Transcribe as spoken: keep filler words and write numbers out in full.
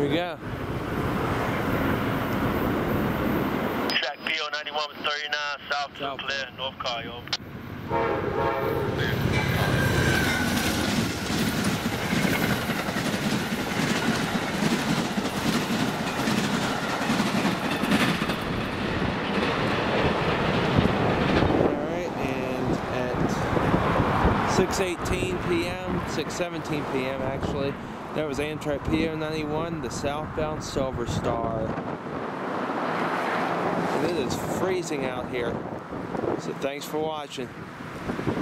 we go. Track P zero nine one with thirty-nine, south to clear, north car, yo. six eighteen p m six seventeen p m actually. That was Amtrak P zero nine one, the southbound Silver Star. And it is freezing out here. So thanks for watching.